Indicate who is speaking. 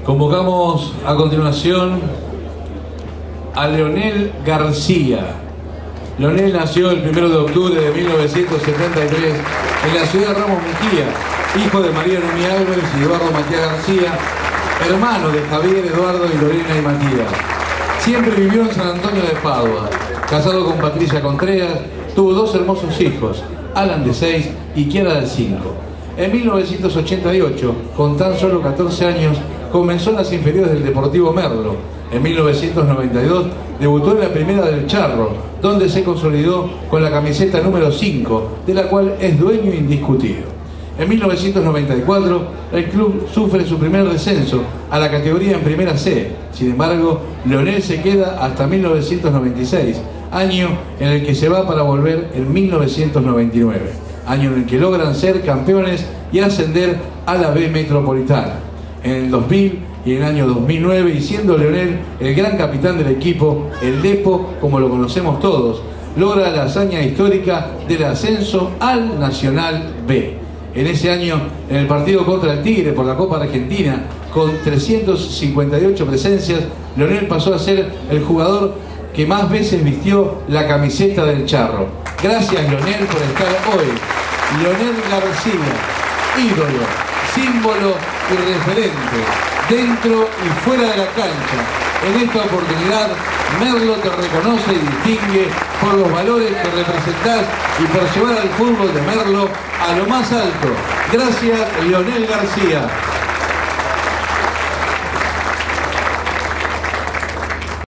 Speaker 1: Convocamos a continuación a Leonel García. Leonel nació el 1 de octubre de 1973 en la ciudad de Ramos Mejía, hijo de María Noemí Álvarez y Eduardo Matías García, hermano de Javier, Eduardo y Lorena y Matías. Siempre vivió en San Antonio de Padua, casado con Patricia Contreras, tuvo dos hermosos hijos, Alan de 6 y Kiara de 5. En 1988, con tan solo 14 años, comenzó en las inferiores del Deportivo Merlo. En 1992 debutó en la primera del Charro, donde se consolidó con la camiseta número 5, de la cual es dueño indiscutido. En 1994 el club sufre su primer descenso a la categoría en Primera C. Sin embargo, Leonel se queda hasta 1996, año en el que se va para volver en 1999, año en el que logran ser campeones y ascender a la B Metropolitana. En el 2000 y en el año 2009, y siendo Leonel el gran capitán del equipo, el Depo, como lo conocemos todos, logra la hazaña histórica del ascenso al Nacional B. En ese año, en el partido contra el Tigre por la Copa Argentina, con 358 presencias, Leonel pasó a ser el jugador que más veces vistió la camiseta del Charro. Gracias, Leonel, por estar hoy. Leonel García, ídolo, símbolo y referente, dentro y fuera de la cancha. En esta oportunidad, Merlo te reconoce y distingue por los valores que representás y por llevar al fútbol de Merlo a lo más alto. Gracias, Leonel García.